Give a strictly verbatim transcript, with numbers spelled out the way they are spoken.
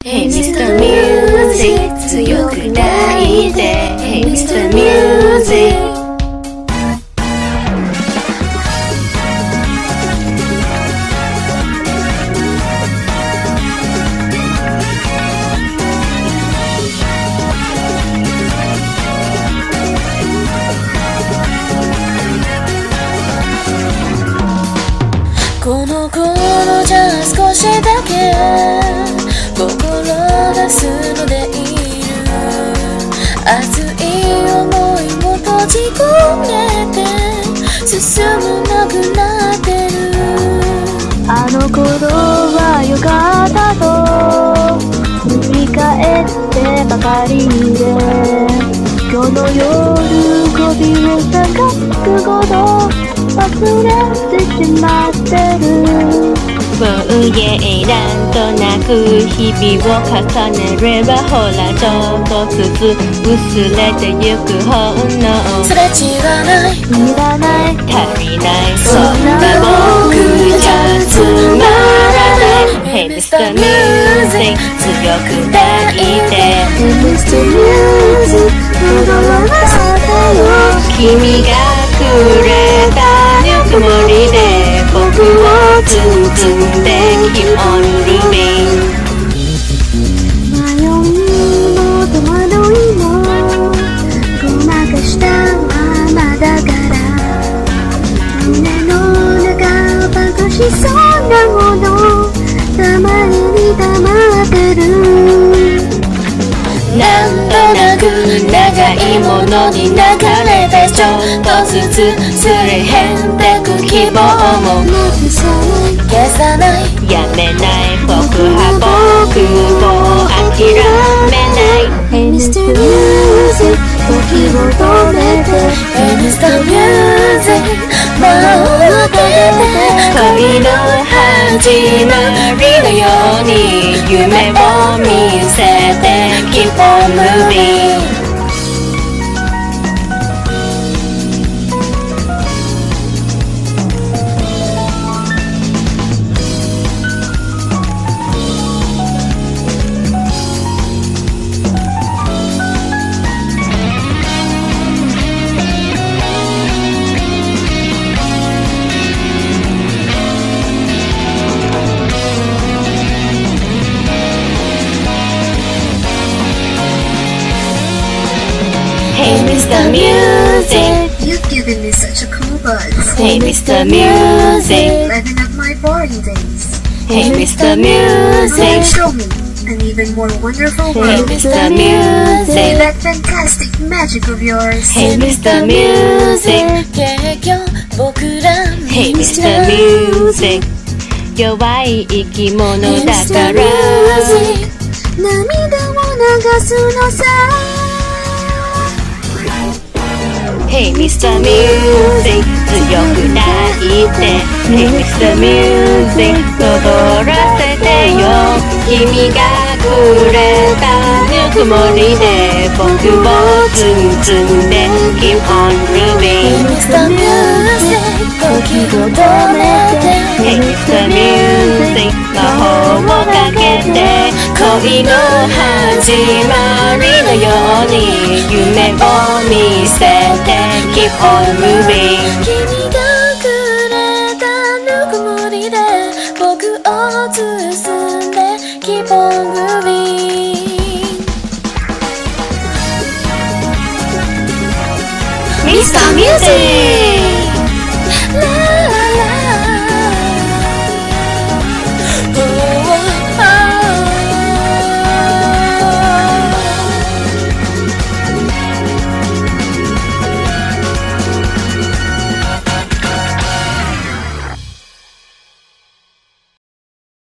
Hey Mister Music 強く泣いて Hey Mister Music この頃じゃ少しだけ心が素のでいる熱い想いも閉じ込めて進むなくなってるあの頃はよかったと振り返ってばかりで今日の夜恋を探すこと忘れてしまってるもう家なんとなく日々を重ねればほらちょっとずつ薄れてゆく本能すれ違わないいらない足りないそんな僕じゃつまらない Hey Mister Music 強く抱いて Hey Mister Music 踊らせてよ君がくれたぬくもりで僕を包んで Keep on living 迷いも戸惑いもごまかしたままだから胸の中バカしそうなほどたまりに溜まってるなんとなく長いものに流れてちょっとずつすり減ってく希望も消さない消さないやめない僕は僕を諦めない Hey Mister Music 時を止めて Hey Mister Music 待ってて恋の始まりのように夢を見せて Keep on moving Hey Mister Music You've given me such a cool buzz. Hey Mister Music Liven up my boring days. Hey Mister Come Music show me an even more wonderful Hey world. Mister See Music that fantastic magic of yours. Hey Mister Music 結局僕ら Hey Mister Music 弱い生き物だから涙を流すのさ Hey Mister Music 強く抱いて Hey Mister Music 踊らせてよ君がくれたぬくもりで僕を包んで Keep on Hey living Mister Music 時を止めて Hey Mister Music 魔法をかけて恋の始まりのように夢を見せて Keep on moving 君がくれたぬくもりで僕を包んで Keep on moving Mister Music